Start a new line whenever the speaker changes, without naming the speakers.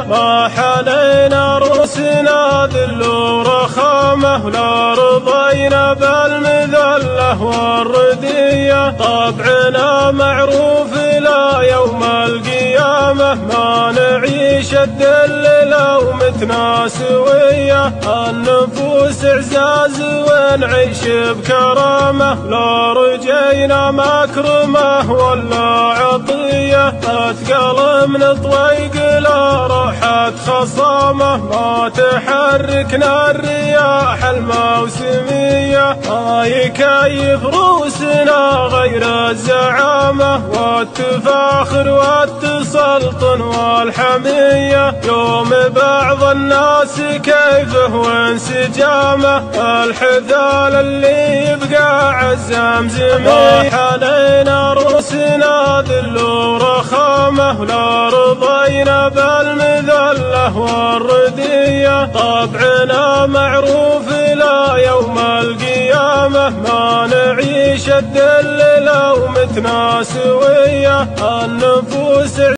ما حنينا رؤوسنا ذل ورخامة ولا رضينا بالمذلة والردية. طبعنا معروف لا يوم القيامة ما نعيش الذل لو متنا سوية. النفوس اعزاز ونعيش بكرامة لو رجينا مكرمة ولا عطية. اثقل من طويق لا راحت خصامة ما تحركنا الرياح الموسمية. ما يكيف روسنا غير الزعامة والتفاخر والتسلطن والحمية. يوم بعض الناس كيفه وانسجامه الحذال اللي يبقى عزام زمية. حنينا رؤوسنا ذل ورخامة ولا رضينا بالمذلة والردية. طبعنا معروف لا يوم القيامة ما نعيش الذل لو متنا سوية. النفوس